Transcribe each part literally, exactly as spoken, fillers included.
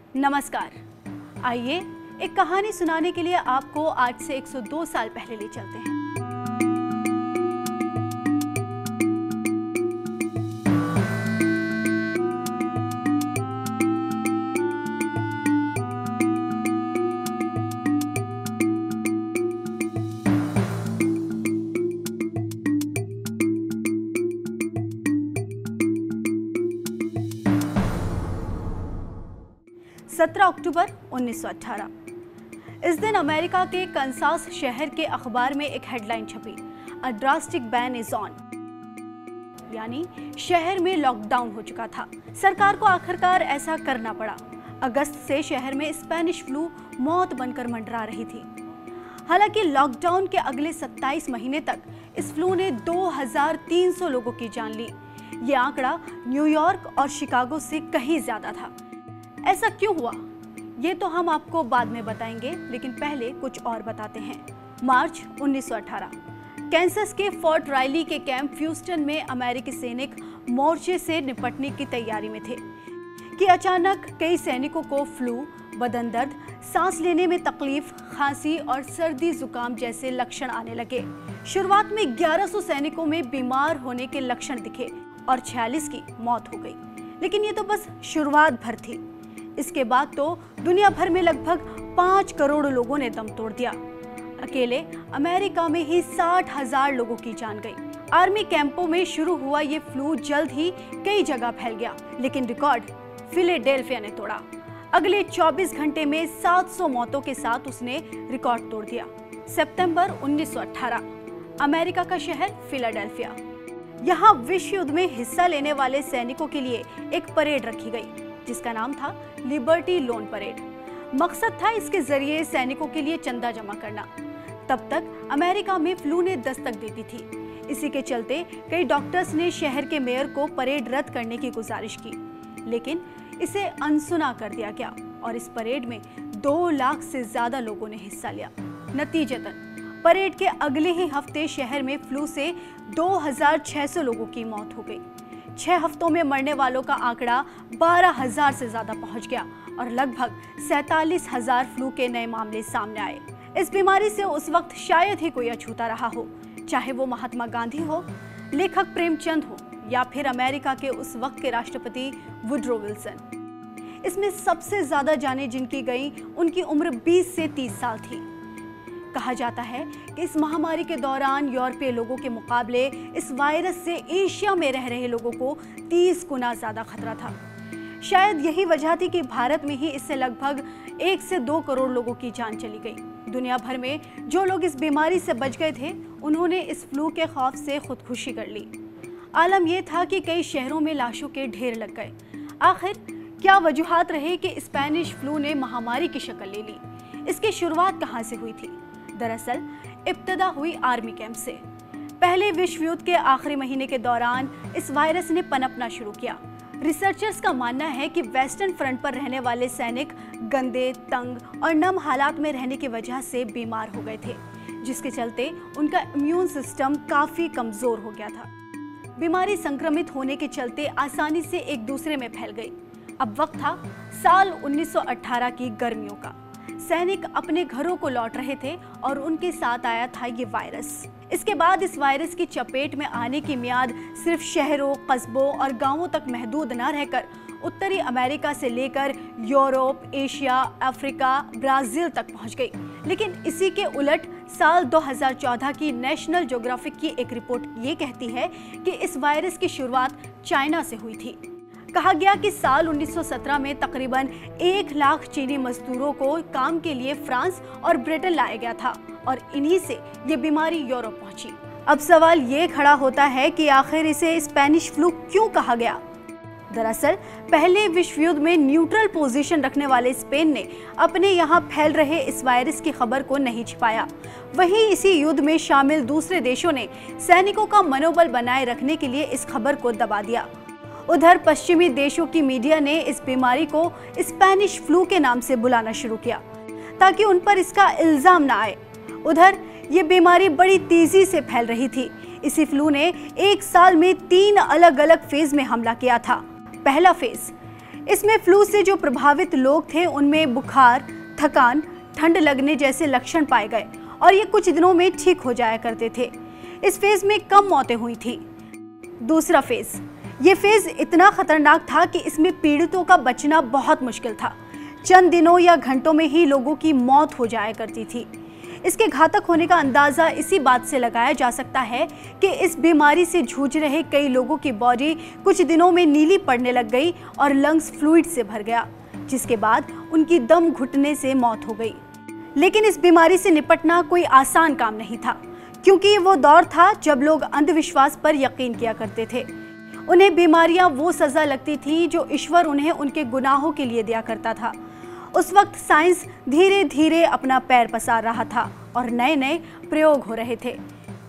नमस्कार। आइए एक कहानी सुनाने के लिए आपको आज से एक सौ दो साल पहले ले चलते हैं। सत्रह अक्टूबर उन्नीस सौ अठारह। इस दिन अमेरिका के कंसास शहर के अखबार में एक हेडलाइन छपी, a drastic ban is on, यानी शहर में लॉकडाउन हो चुका था। सरकार को आखिरकार ऐसा करना पड़ा। अगस्त से शहर में स्पेनिश फ्लू मौत बनकर मंडरा रही थी। हालांकि लॉकडाउन के अगले सत्ताईस महीने तक इस फ्लू ने दो हज़ार तीन सौ लोगों की जान ली। ये आंकड़ा न्यूयॉर्क और शिकागो से कहीं ज्यादा था। ऐसा क्यों हुआ, ये तो हम आपको बाद में बताएंगे, लेकिन पहले कुछ और बताते हैं। मार्च उन्नीस सौ अठारह, कैंसस के फोर्ट राइली के कैंप ह्यूस्टन में अमेरिकी सैनिक मोर्चे से निपटने की तैयारी में थे कि अचानक कई सैनिकों को फ्लू, बदन दर्द, सांस लेने में तकलीफ, खांसी और सर्दी जुकाम जैसे लक्षण आने लगे। शुरुआत में ग्यारह सौ सैनिकों में बीमार होने के लक्षण दिखे और छियालीस की मौत हो गई, लेकिन ये तो बस शुरुआत भर थी। इसके बाद तो दुनिया भर में लगभग पाँच करोड़ लोगों ने दम तोड़ दिया। अकेले अमेरिका में ही साठ हजार लोगों की जान गई। आर्मी कैंपों में शुरू हुआ ये फ्लू जल्द ही कई जगह फैल गया, लेकिन रिकॉर्ड फिलाडेल्फिया ने तोड़ा। अगले चौबीस घंटे में सात सौ मौतों के साथ उसने रिकॉर्ड तोड़ दिया। सितंबर उन्नीस सौ अठारह, अमेरिका का शहर फिलाडेल्फिया। यहाँ विश्व युद्ध में हिस्सा लेने वाले सैनिकों के लिए एक परेड रखी गई, जिसका नाम था लिबर्टी लोन परेड। मकसद था इसके जरिए सैनिकों के लिए चंदा जमा करना। तब तक अमेरिका में फ्लू ने दस्तक दे दी थी। इसी के चलते कई डॉक्टर्स ने शहर के मेयर को परेड रद्द करने की गुजारिश की, लेकिन इसे अनसुना कर दिया गया और इस परेड में दो लाख से ज्यादा लोगों ने हिस्सा लिया। नतीजतन परेड के अगले ही हफ्ते शहर में फ्लू से दो हज़ार छह सौ लोगों की मौत हो गई। छह हफ्तों में मरने वालों का आंकड़ा बारह हजार से ज्यादा पहुंच गया और लगभग सैतालीस हजार फ्लू के नए मामले सामने आए। इस बीमारी से उस वक्त शायद ही कोई अछूता रहा हो, चाहे वो महात्मा गांधी हो, लेखक प्रेमचंद हो या फिर अमेरिका के उस वक्त के राष्ट्रपति वुडरो विल्सन। इसमें सबसे ज्यादा जानें जिनकी गई, उनकी उम्र बीस से तीस साल थी। कहा जाता है कि इस महामारी के दौरान यूरोपीय लोगों के मुकाबले इस वायरस से एशिया में रह रहे लोगों को तीस गुना ज्यादा खतरा था। शायद यही वजह थी कि भारत में ही इससे लगभग एक से दो करोड़ लोगों की जान चली गई। दुनिया भर में जो लोग इस बीमारी से बच गए थे, उन्होंने इस फ्लू के खौफ से खुदकुशी कर ली। आलम यह था कि कई शहरों में लाशों के ढेर लग गए। आखिर क्या वजूहात रहे कि स्पेनिश फ्लू ने महामारी की शक्ल ले ली? इसकी शुरुआत कहाँ से हुई थी? दरअसल इब्तदा हुई आर्मी कैंप से। पहले विश्व युद्ध के आखिरी महीने के दौरान इस वायरस ने पनपना शुरू किया। रिसर्चर्स का मानना है कि वेस्टर्न फ्रंट पर रहने वाले सैनिक गंदे, तंग और नम हालात में रहने की वजह से बीमार हो गए थे, जिसके चलते उनका इम्यून सिस्टम काफी कमजोर हो गया था। बीमारी संक्रमित होने के चलते आसानी से एक दूसरे में फैल गई। अब वक्त था साल उन्नीस सौ अठारह की गर्मियों का। सैनिक अपने घरों को लौट रहे थे और उनके साथ आया था ये वायरस। इसके बाद इस वायरस की चपेट में आने की मियाद सिर्फ शहरों, कस्बों और गांवों तक महदूद न रहकर उत्तरी अमेरिका से लेकर यूरोप, एशिया, अफ्रीका, ब्राजील तक पहुंच गई। लेकिन इसी के उलट साल दो हज़ार चौदह की नेशनल ज्योग्राफिक की एक रिपोर्ट ये कहती है कि इस वायरस की शुरुआत चाइना से हुई थी। कहा गया कि साल उन्नीस सौ सत्रह में तकरीबन एक लाख चीनी मजदूरों को काम के लिए फ्रांस और ब्रिटेन लाया गया था और इन्हीं से ये बीमारी यूरोप पहुंची। अब सवाल ये खड़ा होता है कि आखिर इसे स्पेनिश फ्लू क्यों कहा गया? दरअसल पहले विश्व युद्ध में न्यूट्रल पोजीशन रखने वाले स्पेन ने अपने यहाँ फैल रहे इस वायरस की खबर को नहीं छिपाया। वहीं इसी युद्ध में शामिल दूसरे देशों ने सैनिकों का मनोबल बनाए रखने के लिए इस खबर को दबा दिया। उधर पश्चिमी देशों की मीडिया ने इस बीमारी को स्पेनिश फ्लू के नाम से बुलाना शुरू किया ताकि उन पर इसका इल्जाम न आए। उधर ये बीमारी बड़ी तेजी से फैल रही थी। इसी फ्लू ने एक साल में तीन अलग अलग फेज में हमला किया था। पहला फेज इसमें फ्लू से जो प्रभावित लोग थे उनमें बुखार, थकान, ठंड लगने जैसे लक्षण पाए गए और ये कुछ दिनों में ठीक हो जाया करते थे। इस फेज में कम मौतें हुई थी। दूसरा फेज, ये फेज इतना खतरनाक था कि इसमें पीड़ितों का बचना बहुत मुश्किल था। चंद दिनों या घंटों में ही लोगों की मौत हो जाया करती थी। इसके घातक होने का अंदाजा इसी बात से लगाया जा सकता है कि इस बीमारी से जूझ रहे कई लोगों की बॉडी कुछ दिनों में नीली पड़ने लग गई और लंग्स फ्लूइड से भर गया, जिसके बाद उनकी दम घुटने से मौत हो गई। लेकिन इस बीमारी से निपटना कोई आसान काम नहीं था, क्योंकि वो दौर था जब लोग अंधविश्वास पर यकीन किया करते थे। उन्हें बीमारियां वो सजा लगती थी जो ईश्वर उन्हें उनके गुनाहों के लिए दिया करता था। उस वक्त साइंस धीरे धीरे अपना पैर पसार रहा था और नए नए प्रयोग हो रहे थे।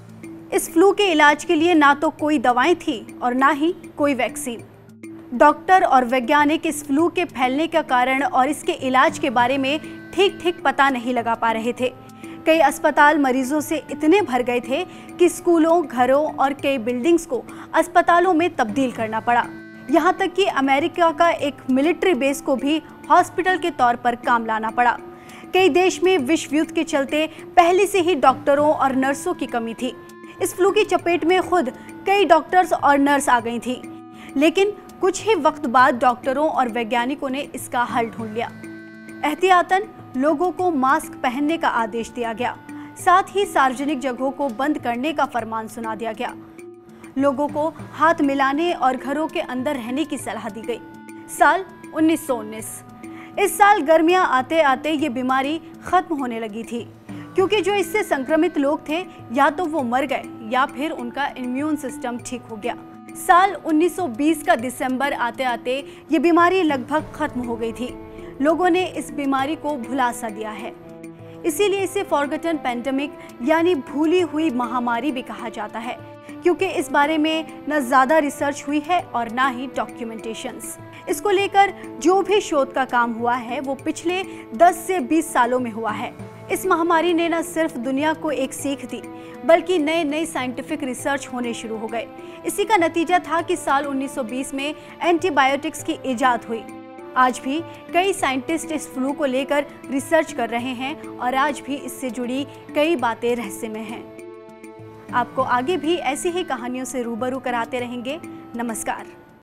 इस फ्लू के इलाज के लिए ना तो कोई दवाएं थी और ना ही कोई वैक्सीन। डॉक्टर और वैज्ञानिक इस फ्लू के फैलने का कारण और इसके इलाज के बारे में ठीक ठीक पता नहीं लगा पा रहे थे। कई अस्पताल मरीजों से इतने भर गए थे कि स्कूलों, घरों और कई बिल्डिंग्स को अस्पतालों में तब्दील करना पड़ा। यहाँ तक कि अमेरिका का एक मिलिट्री बेस को भी हॉस्पिटल के तौर पर काम लाना पड़ा। कई देश में विश्व युद्ध के चलते पहले से ही डॉक्टरों और नर्सों की कमी थी। इस फ्लू की चपेट में खुद कई डॉक्टर्स और नर्स आ गई थी, लेकिन कुछ ही वक्त बाद डॉक्टरों और वैज्ञानिकों ने इसका हल ढूंढ लिया। एहतियातन लोगों को मास्क पहनने का आदेश दिया गया, साथ ही सार्वजनिक जगहों को बंद करने का फरमान सुना दिया गया। लोगों को हाथ मिलाने और घरों के अंदर रहने की सलाह दी गई। साल उन्नीस सौ उन्नीस। इस साल गर्मियां आते आते ये बीमारी खत्म होने लगी थी, क्योंकि जो इससे संक्रमित लोग थे या तो वो मर गए या फिर उनका इम्यून सिस्टम ठीक हो गया। साल उन्नीस सौ बीस का दिसंबर आते आते ये बीमारी लगभग खत्म हो गई थी। लोगों ने इस बीमारी को भुला सा दिया है, इसीलिए इसे फॉरगॉटन पेंडेमिक यानी भूली हुई महामारी भी कहा जाता है, क्योंकि इस बारे में न ज़्यादा रिसर्च हुई है और ना ही डॉक्यूमेंटेशंस। इसको लेकर जो भी शोध का काम हुआ है वो पिछले दस से बीस सालों में हुआ है। इस महामारी ने न सिर्फ दुनिया को एक सीख दी, बल्कि नए नए साइंटिफिक रिसर्च होने शुरू हो गए। इसी का नतीजा था कि साल उन्नीस सौ बीस में एंटीबायोटिक्स की इजाद हुई। आज भी कई साइंटिस्ट इस फ्लू को लेकर रिसर्च कर रहे हैं और आज भी इससे जुड़ी कई बातें रहस्यमय हैं। आपको आगे भी ऐसी ही कहानियों से रूबरू कराते रहेंगे। नमस्कार।